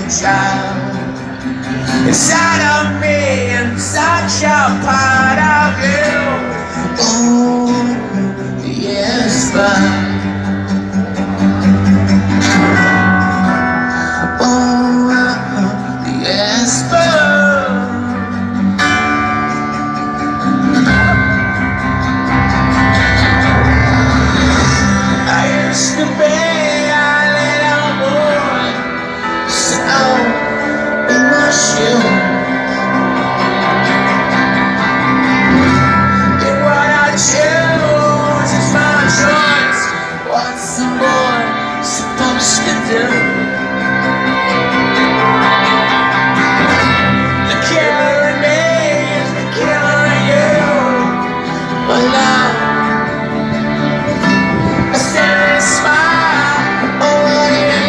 child inside of me, and such a part of you. Oh, yes, but oh, yes, but I used to be a little boy, so in my shoes. And what I choose is my choice. What's a boy supposed to do? The killer in me is the killer in you. But now I stand and smile over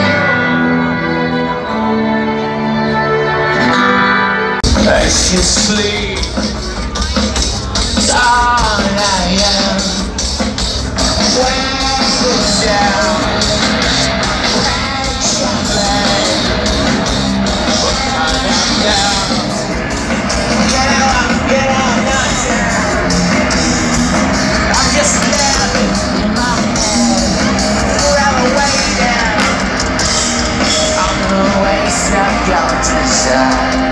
you as you sleep. It's all I am. Way down, get out, not down. I'm just living in my head, forever way down. I'm the waste of your desire.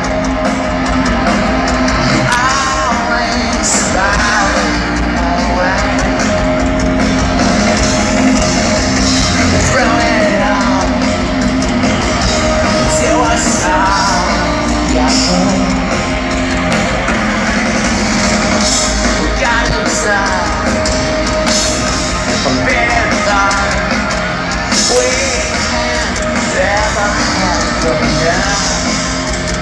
Always smiling away. Throw it all till I saw your home. Got inside a bit thought we can never have from now.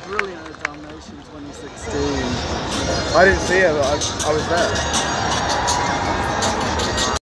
Brilliant at Dalmatian 2016. I didn't see it, but I was there.